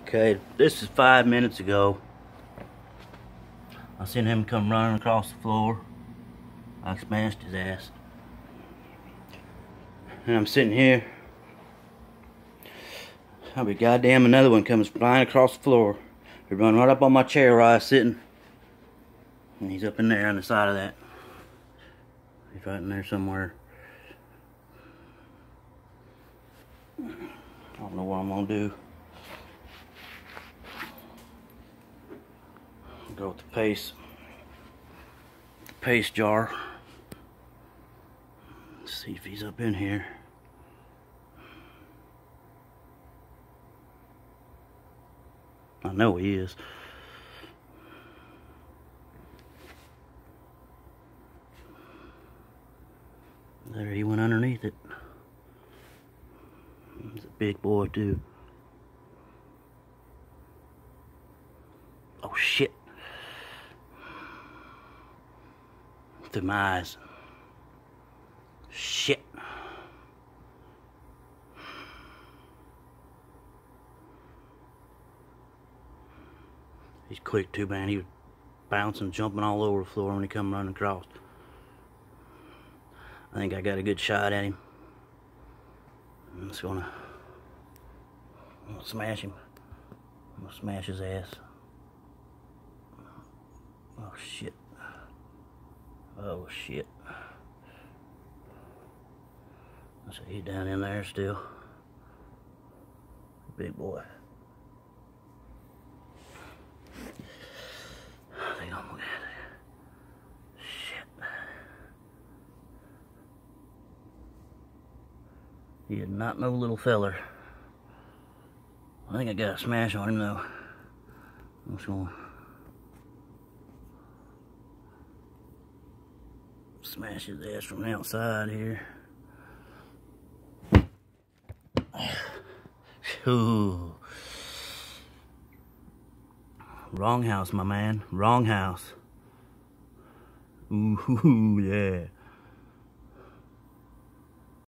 Okay, this is 5 minutes ago. I seen him come running across the floor. I smashed his ass. And I'm sitting here. I'll be goddamn, another one comes flying across the floor. He run right up on my chair where I was sitting. And he's up in there on the side of that. He's right in there somewhere. I don't know what I'm gonna do. Go with the paste jar. Let's see if he's up in here. I know he is. There, he went underneath it. He's a big boy too. Oh shit. Through my eyes. Shit. He's quick too, man. He was bouncing, jumping all over the floor when he come running across. I think I got a good shot at him. I'm just gonna smash him. I'm gonna smash his ass. Oh shit. Oh shit. I see he's down in there still. Big boy. I think I'm gonna get it. Shit. He is not no little feller. I think I got a smash on him though. I'm just gonna smash his ass from the outside here. Ooh. Wrong house, my man. Wrong house. Ooh, yeah.